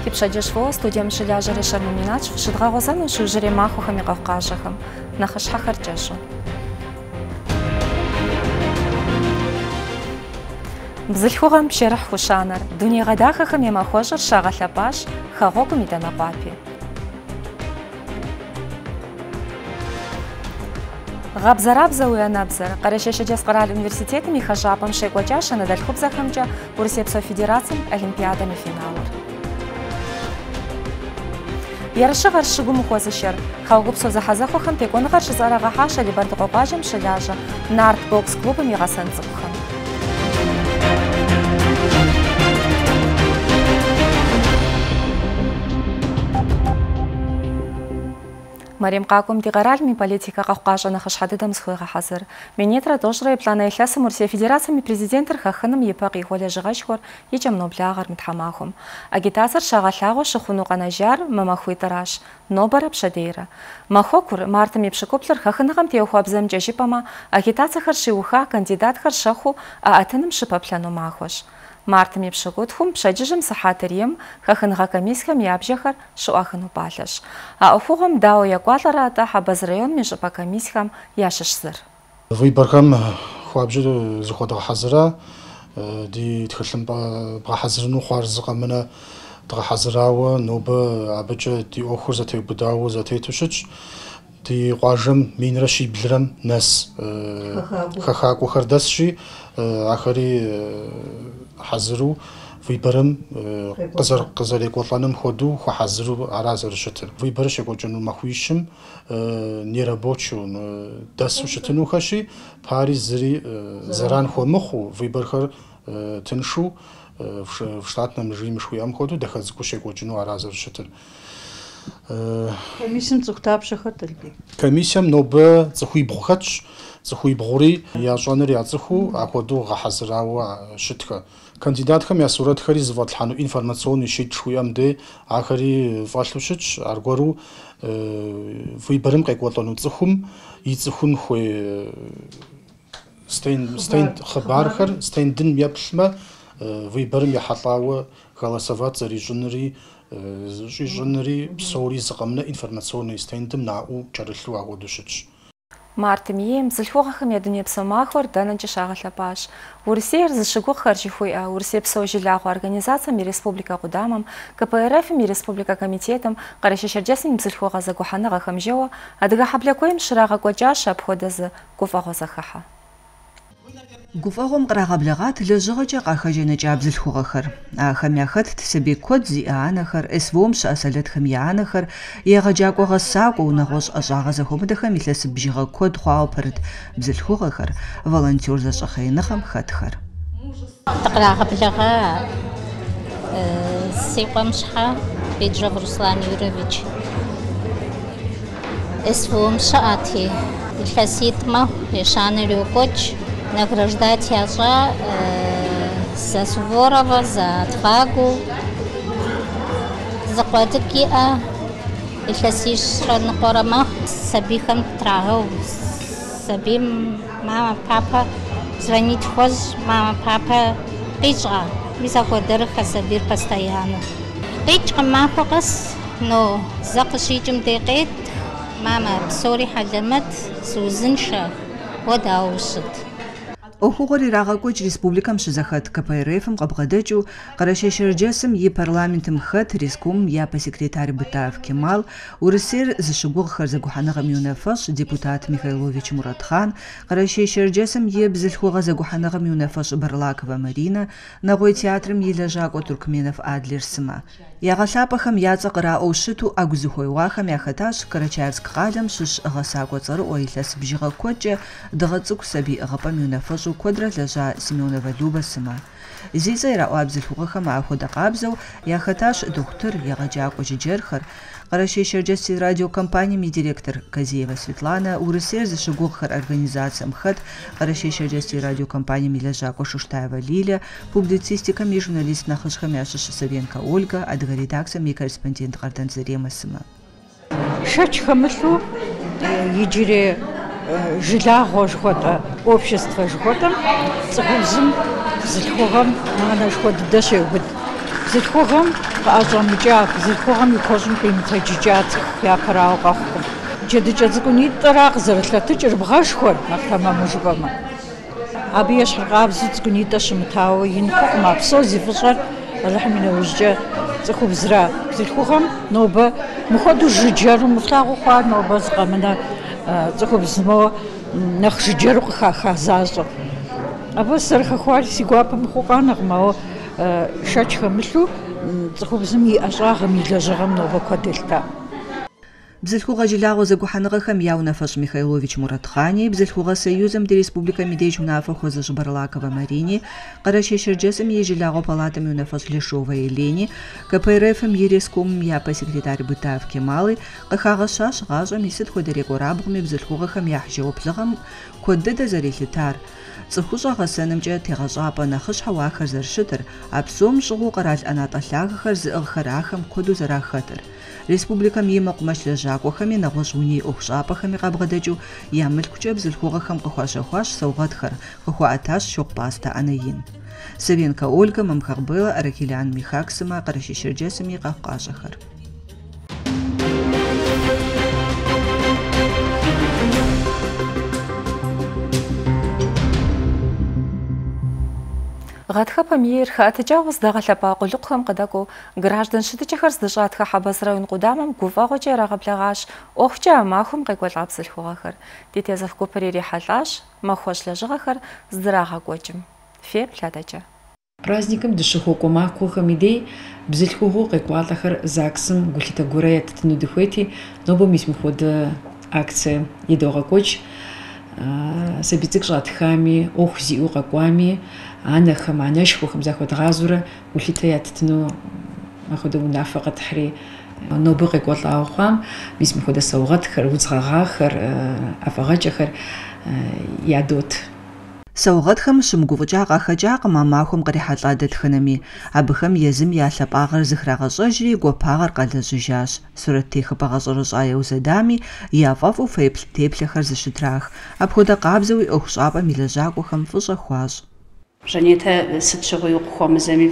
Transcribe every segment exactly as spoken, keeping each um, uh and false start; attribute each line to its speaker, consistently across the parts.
Speaker 1: Кипшадешво студиям шиляжари шарминач шидгагозан шужари махухами гавкажахам нахашхахар чашу. Бзыльхугам пшерах хушанар дуньягадахахам ямахожар шагалапаш хагогум иданапапи. Габзарабза уянабзар Карашешадес Караль университетами хажапам шейгвачаша на дальхубзахамджа Урсепсо федерациям олимпиадами финалар. Яршагар шигум хозашер хаугубсо захазахухам теконгар шизарага хаша либардгогажам шиляжа нарт бокс клубам ягасанцухам. Марим какум дигаральми политика кавказа на хашхадыдам схуйга хазыр. Министра дошра и плана ихлясы Мурсия федерациями президентер хаханым епаги холя жигашхор ичам ноблягар митхамахум. Агитатор шагаллаго шахуну канажар мамахуй тараш нобара пшадейра. Махокур мартами пшикоплер хаханагам теохуабзам джажипама агитация харшиуха кандидат харшаху а атаным шипапляну махош. Мартами пшагутхум пшаджижим сахатерием хаханга комиссиям ябжахар шуахану палаш. А ухугам дао яквалара ата хабаз район межпа комиссиям яшишзыр.
Speaker 2: Выборхам хуабжу захода хазра ди тхлым ба хазрну хварзгамна дга хазрава ноба абча ди охур зате будау зате тушич ди гважым минраши билрам нас хахаку хардасши ахари حزرو في برم قزر قزر يقولانم خدو خو حزرو عرازر شتر في برش يقولون مخويشم نيرابوتشو دسو شتنو خشي باريس زري زران خو مخو في برخر تنشو في شتاتنا مجري مشوي ام خدو دخل كوش يقولون عرازر شتر
Speaker 3: комиссиям цухтап шахатэлби
Speaker 2: комиссиям нобэ зэхуй бухач зэхуй бгури яшонэр язху аходу гахазрау шитха кандидатхэм ясуратхэри зватлхану информационный шит шуямдэ ахари фалушич аргору выборым къекӏуэлӏэну цӏыхум и цӏыхум хуей стен стен хабархэр стендын яплъмэ выборым ехьэлӏауэ голосовать зэрищӏынри жжынри псори зыкъэмнэ информационный стендым наӏу кӏэрылъу агъуэдущытщ.
Speaker 1: Мартым ем зылъхугъэхэм я дунейпсо махуэр дэнэкӏэ щагъэлъэпӏащ. Урысейр зыщыгугъхэр жыхуиӏэ Урысейпсо жилагъуэ организациям и Республика Къудамэм, КПРФым и Республика Комитетым, Къэрэщэ-Щэрджэсым и бзылъхугъэ зэгухьэныгъэхэм жэуэ адыгэ хьэблэ куейм щрагъэкӏуэкӏащ апхуэдэ зы гуфӏэгъуэ зэхыхьэ.
Speaker 4: Гуфӏэгъуэм кърагъэблэгъат лэжьыгъэкӏэ къахэжэнэкӏа бзылъхугъэхэр. Ахэм яхэтт сабий куэд зиӏэ анэхэр, эсвом щыӏэ сэлэтхэм я анэхэр, егъэджакӏуэ гъэсакӏуэ унагъуэщӏ ӏэщӏагъэ зэхуэмыдэхэм илъэсып бжыгъэ куэд хъуауэ пэрыт бзылъхугъэхэр, волонтер зэщӏэхъеиныгъэм хэтхэр.
Speaker 5: Кърагъэблэгъа си къуэм щхьэ Беджов Руслан Юрьевич. Эсвом щыӏэти, илъэситӏмэ ещанэр йокӏуэкӏ. Награждать яжа за Суворова, за Отвагу, за Куадыкиа, и хасишра накорама, сабихан трагал, сабим мама, папа, звонить хоз, мама, папа, пича, миза ходерха сабир постоянно. Пичка махогас, но закашичем декет, мама, псори халямат, сузинша, водаушит.
Speaker 4: Охугъуэр ирагъэкӏуэкӏ республикэм щызэхэт КПРФым къэбгъэдэкӏыу Къэрэщэ-Щэрджэсым и парламентым хэт Риском япэ секретарь Бытаев Кемал, Урысейр зыщыгугъхэр зэгухьэныгъэм и унафэщӏ депутат Михайлович Муратхан, Къэрэщэ-Щэрджэсым и бзылъхугъэ зэгухьэныгъэм и унафэщӏ Барлакова Марина, Нэгъуей театрым и лэжьакӏуэ Туркменов Адлер Сымэ. Ягъэлъапӏэхэм я цӏэ къраӏуэу щыту ӏэгу зыхуеуахэм яхэтащ Карачаевск къалэм щыщ гъэсакӏуэ цӏэрыӏуэ илъэс бжыгъэ куэдкӏэ дыгъэ цӏыкӏу сабий ӏыгъыпӏэм и унафэщӏу куэдрэ лэжьа Семенова Любэ Сымэ. Зи цӏэ ираӏуа бзылъхугъэхэм апхуэдэ къабзэу яхэтащ дохутыр, егъэджакӏуэ джыджэрхэр, Къэрэщэ-Щэрджэс радиокомпанием и директор Казеева Светлана, Урысейр зыщыгугъхэр организацием хэт Къэрэщэ-Щэрджэс радиокомпанием и лэжьакӏуэ Шуштаева Лилия, публицистикэм и журналист нэхъыжьхэм ящыщ Савенко Ольга, адыгэ редакцием и корреспондент Къардан Зэремэ Сымэ.
Speaker 3: Шэч хэмылъу иджыри жилагъуэ жыхуэтӏэ общество жыхуэтӏэм цӏыхубзым бзылъхугъэм анэ жыхуэдэ щеубыд. бзылъхугъэм къыӏэщӏэмыкӏа, бзылъхугъэм и куэщӏым къимытэджыкӏа цӏыху япэрауэ къэхъуркъым. Джэдыкӏэ цӏыкӏунитӏэра къызэрылъэтыкӏыр бгъэшхуэр нэхъ тэмэму жыпӏэмэ. Абы ещхьыркъабзэу цӏыкӏунитӏэ щымытауэ ин хъуӏым, а псо зи фӏыщӏэр Алыхьым и нэужькӏэ цӏыхубзрэ. Бзылъхугъэм нобэ мыхуэдэу жыджэру мылъагъуу хъуар нобэ зыкъэмынэ цӏыхубзмэ нэхъ жыджэру къыхаха защӏэ. Абы сэрыхэхуари си гуапэ мыхъуу къанэкъым, ауэ шэч хэмылъу цӏыхубзым и ӏэщӏагъым, и лэжьыгъэм нобэ куэд елъытэ.
Speaker 4: Бзылъхугъэ жилагъуэ зэгухьэныгъэхэм я унафэщӏ Михайлович Муратхъани, Бзылъхугъэ Союзым ди Республикэм и деж унафэ хуэзыщӏ Барлакова Марине, Къэрэщей Шэрджэсым и жилагъуэ палатэм и унафэщӏ Лешова Елене, КПРФым и Рескомым япэ секретарь Бытаев Кемалы къыхагъэщащ гъащӏэм и сыт хуэдэ рекӏуэрабгъуми бзылъхугъэхэм я хьэжэуплӏыгъэм куэд дыдэ зэрелъытар, цӏыхущӏэ гъэсэнымкӏэ тегъэщӏапӏэ нэхъыщхьэу ахэр зэрыщытыр, а псом щӏыгъуу къэрал ӏэнатӏэ лъагэхэр зыӏыгъхэрахэм куэду зэрахэтыр. Республикэм и мэкъумэш лэжьакӏуэхэми нэгъуэщӏ уний ӏуэху щӏапӏэхэми къабгъэдэкӏыу я мылъкукӏэ бзылъхугъэхэм къыхуащэхуащ саугъэтхэр, къыхуаӏэтащ щохъу пӏастэ ӏэнэ ин. Савенко Ольга, Мамхарбела, Аракелян Михаксымэ, Къэрэщей Шэрджэсым и къэхъукъащэхэр.
Speaker 1: Гъатхэпэм ир хэӏэтыкӏауэ здэгъэлъэпӏа къулыкъухэм къыдэкӏуэу граждан щытыкӏэхэр здыщӏа Тхьэхьэбэс район къудамэм гуфӏэгъуэкӏэ ярагъэблэгъащ ӏуэхукӏэ а махуэм къекӏуэлӏа бзылъхугъэхэр. Ди тезых гупыр ирихьэлӏащ махуэщ лэжьыгъэхэр здрагъэкӏуэкӏым. Феплъ адэкӏэ.
Speaker 6: Праздникым дыщыхуэкӏуэ махуэхэм и дей бзылъхугъэу къекӏуалӏэхэр ЗАГСым гулъытэ гуэрэ ятытыну дыхуейти, нобэ мис мыхуэдэ акция идогъэкӏуэкӏ. Сабий цӏыкӏу щӏатхами, ӏуэху зиӏэу къэкӏуами, анэхэм, анэшхуэхэм захуэдгъазэурэ гулъытэ ятытыну ахуэдэ унафэ къэтхьри нобэ къекӏуэлӏауэ хъуам, мис мыхуэдэ саугъэтхэр, удз гъэгъахэр, ӏэфӏэгъэкӏэхэр ядот.
Speaker 4: Саугъэтхэм щымыгуфӏыкӏа къахэкӏакъым а махуэм кърихьэлӏа дэтхэнэми. Абыхэм езым я лъэпӏагъэр зыхрагъэщӏэжри гуапагъэр къэлэжьыжащ. Сурэт техыпӏэ гъэщӏэрыщӏа еузэдами, я фӏэфӏу феплъ-теплъэхэр зыщытрах. Апхуэдэ къабзэуи ӏуэху щӏапӏэм и лэжьакӏуэхэм фӏыщӏэ хуащӏ.
Speaker 7: Жанетэ сыт щыгъуи укъыхуэмызэми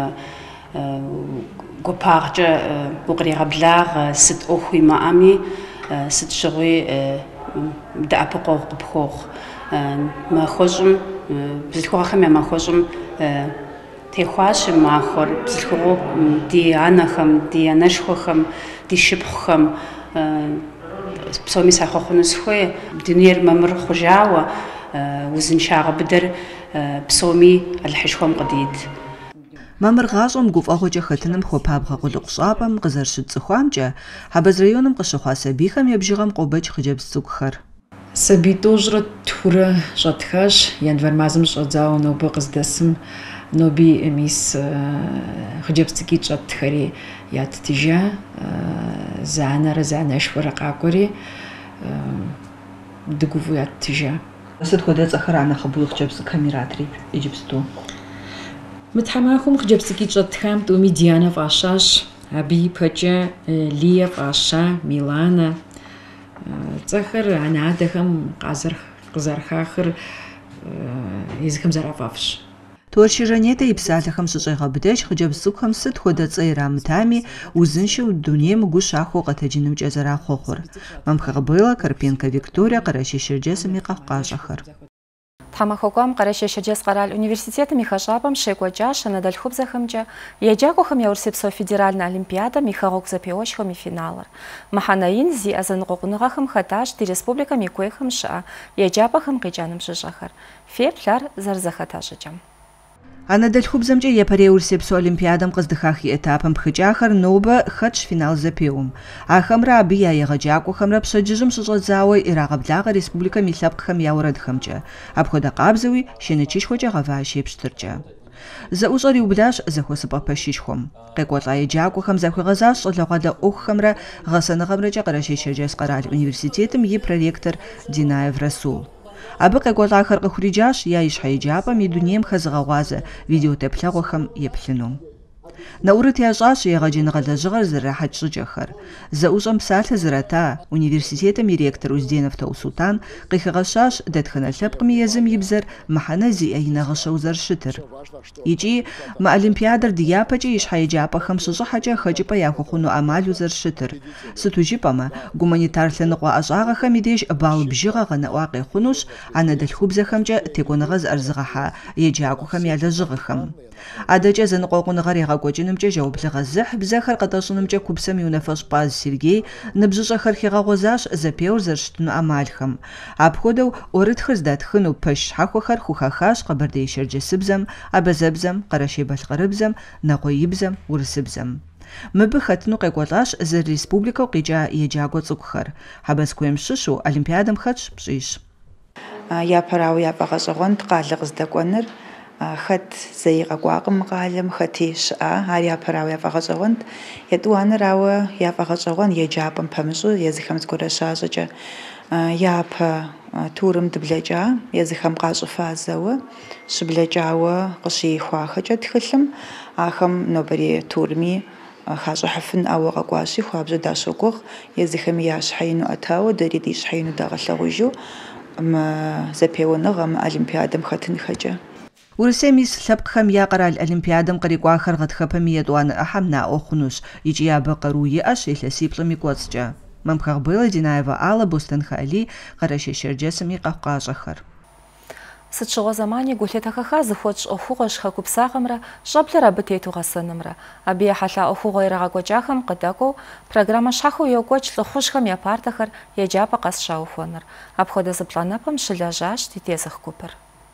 Speaker 7: гуапагъкӏэ укъригъэблагъ, сыт ӏуэху имыӏэми, сыт щыгъуи дэӏэпыкъуэгъу къыпхуохъу. Махуэщӏым, бзылъхугъэхэм я махуэщӏым техуащ махуэр бзылъхугъэу ди анэхэм, ди анэшхуэхэм, ди шыпхъухэм псоми сахуэхъуну сыхуей. Дунейр мамыр хъужауэ, узыншагъэ быдэр псоми алыхьышхуэм къыдит.
Speaker 4: Мамыр гъащӏэм гуфӏэгъуэкӏэ хэтыным хуэпабгъэ къулыкъу щӏапӏэм къызэрыщыцӏыхуамкӏэ, Хьэбэз районым къыщыхъуа сабийхэм ебжыгъэм къобэкӏ хъыджэбз цӏыкӏухэр.
Speaker 6: Сабий тӏощӏрэ тхурэ щӏэтхащ, январь мазэм щӏэдзауэ нобэ къыздэсым, ноби мис хъыджэбз цӏыкӏитӏ щӏэтхэри ятытыжа, занэрэ занэшхуэрэ къакӏуэри дыгуфӏу ятытыжа.
Speaker 4: Сыт хуэдэ цӏэхэр анэхъыбэуи хъыджэбз цӏыкӏхэм иратри иджыпсту?
Speaker 6: Мы тхьэмахуэм хъыджэбз цӏыкӏитӏ щӏэтхам тӏуми Дианэ фӏащащ, абы ипэкӏэ Лие фӏаща, Миланэ. Цӏэхэр анэадэхэм къызэрыхахыр езыхэм зэрафӏэфӏщ.
Speaker 4: Туарши Жанетэ и псалъэхэм щыщӏегъэбыдэкӏ хъыджэбз цӏыкӏухэм сыт хуэдэ цӏэ ирамытами, узыншэу дунейм гу щахуэу къэтэджынымкӏэ зэрахъуэхъур. Мамхарбела, Карпенко Виктория, Къэрэщей Шэрджэсым и къэхъукъащэхэр.
Speaker 1: Тхьэмахуэкӏуам Къэрэщей Шэрджэс къэрал университетым и хэщӏапӏэм щекӏуэкӏащ анэдэлъхубзэхэмкӏэ еджакӏуэхэм я Урысыпсо федеральнэ олимпиадэм и хэгъуэгу зэпеуэщхэм и финалыр. Мыхьэнэ ин зиӏэ зэныкъуэкъуныгъэхэм хэтащ ди республикэм и куейхэм щыӏэ еджапӏэхэм къикӏэным щыщӏэхэр. Феплъ ар зэрызэхэта щӏыкӏэм.
Speaker 4: Анэдэлъхубзэмкӏэ епэрей Урысыпсо олимпиадэм къыздыхах и этапым пхыкӏахэр нобэ хэтщ финал зэпеуэм. Ахэмрэ абы я егъэджакӏуэхэмрэ пщэдджыжьым щыщӏэдзауэ ирагъэблагъэ республикэм и лъэпкъхэм я уэрэдхэмкӏэ. Апхуэдэ къабзэуи щэнычышхуэкӏэ гъэващ епщтыркӏэ. Зэӏущӏэр иублащ зэхуэсыпӏэ пэшищхуэм. Къекӏуэлӏа еджакӏуэхэм захуигъэзащ щӏалэгъуалэ ӏуэхухэмрэ гъэсэныгъэмрэкӏэ Къэрэщей Шэрджэс къэрал университетым и проректор Динаев Расул. Абы къекӏуэлӏахэр къыхуриджащ я ищхьэ еджапӏэм и дунейм хэзыгъэгъуазэ видеотеплъэгъуэхэм еплъыну. نورت ياشاش يغاجين غلجغر زراحة شجخر زاوجم بسالة زراتا университета ميريكتر وزدينف توسوتان قيخ غشاش دادخنا لبقمي يزم يبزر محانا زي اينا غشو زر شتر يجي ما أولمبيادر دياباجي يش حيجابا خمسة حاجة خجيبا ياخوخونو أمالو زر شتر ستوجيبا ما гуманитар لنقوا أشعاغا خميديش بال بجيغا غنواقي خونوش عنا دالخوب زخمجا تيكون غز أرزغاحا يجاقو خم يالجغخم عدجا زنقوقون غريغا قوجنمجا جاوب لغزح بزاخر قداشنمجا كوبسم يونفاش باز سيرجي نبججا خرخيغا غوزاش زبيور زرشتنو أمالخم عبخودو أورد خزدات خنو بش حاخو خر خوخاخاش قبردي شرجي سبزم أبزبزم قراشي بالقربزم نقويبزم ورسبزم مبخت نو قيقوطاش زر ريسبوبليكا وقيجا يجاقو تسوكخر حبس كويم ششو أولمبيادم خدش بشيش
Speaker 8: يا براو يا بغزغون تقالغ زدقونر خد زي قواقم قالم ختيش ا يا براو يا بغزغون يدوان راو يا بغزغون يجابم بمشو يزخم تقرشاجا يا ب تورم دبلجا يزخم قاصفا زو شبلجاو قشي خواخجا تخلم اخم نوبري تورمي خاصة حفن أو قواسي خوابز داشوكوخ يزخم ياش حينو أتاو دريديش حينو داغلغوجو ما زبيونا غم أولمبيادم ختن خجا
Speaker 4: ورسيميس لبقخم يقرا الأولمبيادم قريقوا آخر غد خبمية دوان أحمنا أخنوش يجي بقروي أش إلا سيبلمي قواتجا ممخغ بيلا دينايفا آلا بوستن خالي قراشي شرجاسمي قفقاش أخر
Speaker 1: ساتشغو زماني гулъытыхэхэ зыхуэкӏ ӏуэхугъуэ щхьэгупсагъэмрэ щӏэблэр абы тету гъэсынымрэ, абы ехьэлъа ӏуэхугъуэ ирагъэкӏуэкӏахэм къыдэкӏуэу программэ щхьэхыу йокӏуэкӏ лӏыхъужьхэм я партэхэр еджапӏэ къэс щаухуэныр. Апхуэдэ зыплӏэнэпэм щылэжьащ ди тезых гупыр.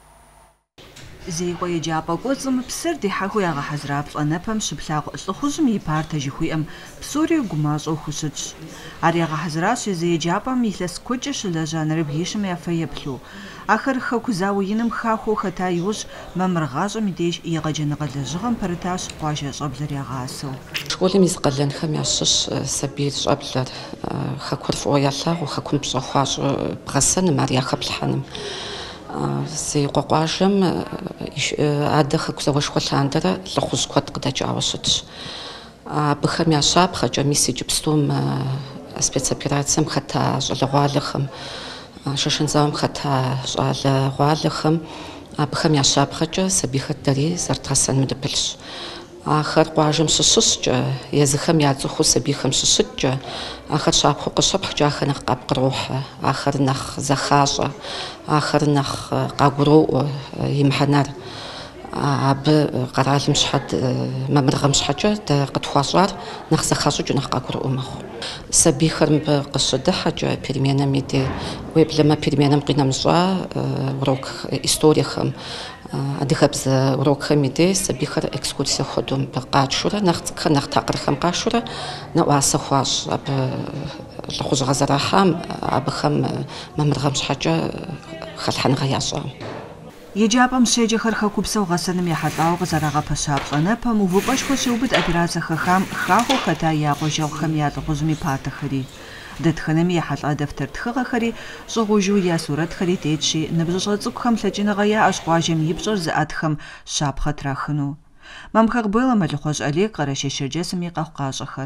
Speaker 4: زيقو يجابا قوزم بسر دي حاكو ياغا حزراب لأنبهم شبلاغ لخوزم يبارتا جيخويم بسوري وقماز او خوشج عر ياغا حزراش زي يجابا ميلس كوجش لجانر بيشم يفيبلو آخر خاكو زاوينم خاكو خطا يوش ممرغاجة ميديش ياغا جنغا لجغم برتاش قواجة شابلر ياغا اسو
Speaker 9: شغولي ميزقلن خم يعشش سبيل شابلر خاكو رفعو يالله وخاكو مبشاخواج بغسن ماريا خبلحانم زي قواجم عادخ كزوج خلّاندرة لخوز قط قداج عوشتش بخم يا شاب خجا ميسي جبستوم سبيتسابيراتسم خطا جلغوالخم ششن زام خطا جلغوالخم بخم يا شاب خجا سبيخ الدري زرتاسن مدبلش آخر قواجم ششش يزخم يعزخو سبيخم ششش آخر شاب خو قشب حجا خنخ قاب قروح آخر نخ زخاجة آخر نخ قاقرو يمحنر عب قرال مش حد ممرغ مش حاجة قد خواشار نخ زخاجة جو نخ قاقرو مخو سبيخم بقشد حاجة بيرمينا ميدي ويب لما بيرمينا مقينا مجا وروك إستوريخم أدخبز وروك خميدي سبيخر إكسكورسيا خدوم بقاشورة نخ نخ تقرخم قاشورة نواسا خواش أب لخوز غزراحام أبخم ممرغ مش حاجة خلحن غياشا
Speaker 4: يجابا مشيجي خرخا كوبسا وغسنم يحطاو غزراغا بشاب لنبهم وفوباش خوشوبت أبرازا خخام خاخو خطا ياغو جو خميات غزمي باتا خري دتخنم يحطا دفتر تخغا خري شغوجو يا صورت خري تيتشي نبجغ تسوكخم لجينغا يا أشقواجم يبجر زادخم شاب خطراخنو ممخغ بيلا ملخوش علي قراشي شرجاسم يقاقاش خر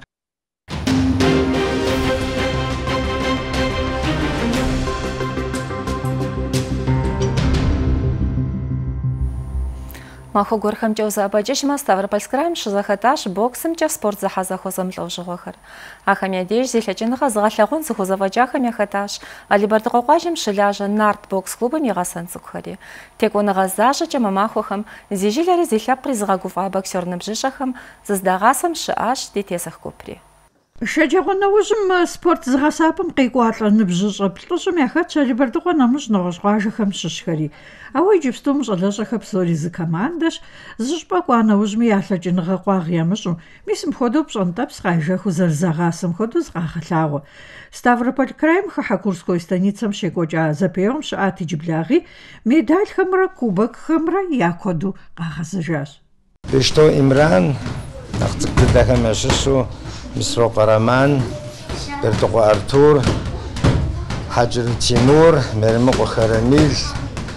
Speaker 1: Маху горхам джауза абаджишма Ставропольск краем шизахаташ боксом джа спорт захаза хозам ловжугахар. Ахам ядеш зихлячинга згахлагун захозаваджахам яхаташ, али бардaqoqajim шиляжа нарт бокс клубым ягасан цукхари. Тек онага зажа джа мамахухам зижилери зихляп призгагуфа боксерным жишахам заздагасам шиаш дитесах купри.
Speaker 3: شجعنا وزم سبورت زغاسابم قيقواطل نبزز بلطسم ياخات али бардaqona муж ногожгажа хамшишхари ауи джипстум жалажа хапсори зыкамандаш зышпакwana узми яхладжинга qwaghyamshu мисм ходоп шонтапс гайжаху зарзагасым ходу згахлаго Ставрополь краем хахакурской станицам шекоча запеом шати джиблаги медаль хамра кубок хамра якоду гахазажас
Speaker 10: что Имран нахцыкдахамашшу مصر قرمان برتقو أرتور حجر تيمور مرمق خرميل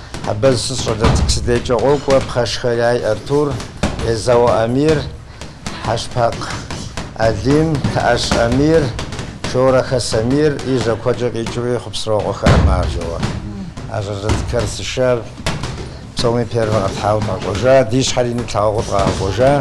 Speaker 10: حبز صدت كسديج عقوق وبخش خياي أرتور إزاو أمير حشبق أليم تأش أمير شورا خسمير إيجا كوجا قيجوي خبصرو وخير مارجوا أجرد كرس الشاب بسومي بيرفان تحاول قوجا ديش حاليني تلاقوط قوجا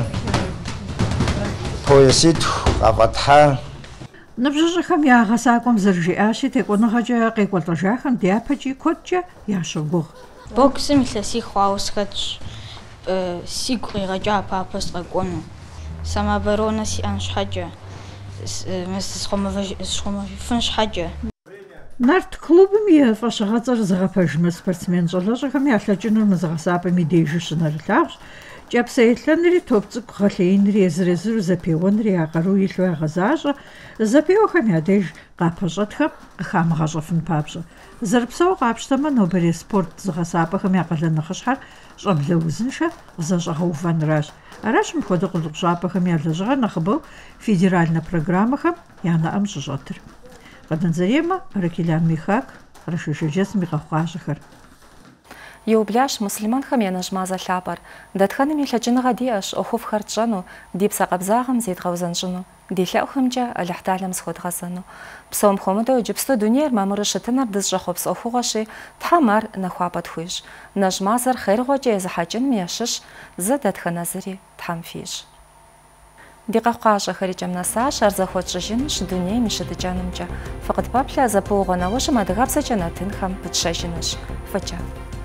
Speaker 10: بويسيت قفتحا
Speaker 3: نبججخم يا غساكم زرجئاشي تكونغجا قيقولطجاخم ديابجي كوجا يا شغوغ
Speaker 11: بوكسم لسي خواوسكتش سيغري رجا بابس رقونو سما برونا سي انش حاجة مس سخوم فنش حاجة
Speaker 3: نارت كلوبم يفاش غاتر زغفاجم سبورتسмен жолажхам яллажнер мзгасапами дейжшнерлаагш جاب سيتلنري توبцк خلينري زرزر زبيونري اقرو يلوا غزاج زبيو خميادج قапажатхам خامغажфн папж زربسو قапштама нобери спорт згасапахам яqалнахшхар شبلوزنشا زажагуванраш араш мходы кулгжапахам яллажга нахбу федеральна программахам яна амжжотыр قدنزريما ركيلان ميخاك رشوشجس ميخاخاشخر
Speaker 1: يوبلاش مسلمان خم ينجمازا لابر داتخانم يلحجنغا دياش أخوف خرطجانو ديب ساقبزاغم زيد غوزنجنو ديلاو خمجا الحتالم سخود غزنو بسوم خمدو جبستو دونير مامور شتنر دز جخوبس أخوغاشي تحمار نخوابت خويش نجمازر خير غوجي زحاجن مياشش زدت خنازري تحمفيش دقاقاش خريجم نساش أرزخوت شجنش دنيا مشدجانمجا فقط بابلا زبوغنا وش ما دغابسا جناتن خم بتشجنش فجا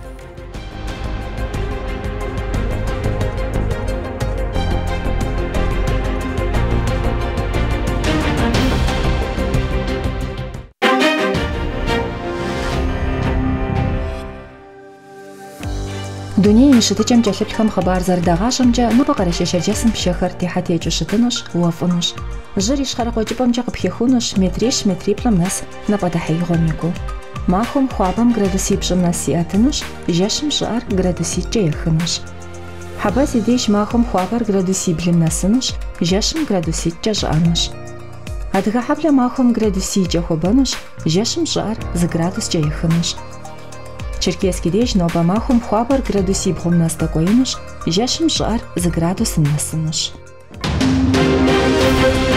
Speaker 1: دنيا مشتجم جالبكم خبر زردغاشم جا نبقرش شجسم بشخر تحتي جشتنش وافنش جريش خرقو جبم جا بخيخونش متريش متريبلم ناس نبدحي غوميكو ماخم خوابم градуси بجم ناس سياتنش جاشم جار градуси جيخنش حبازي ديش ماخم خوابر градуси بلم ناسنش جاشم градуси جاجانش هدغا حبل ماخم градуси جاخوبانش جاشم جار ز градус جيخنش Черкесский деш но бамахум хуабар градуси бхом нас такойныш, жашим жар за градус насыныш.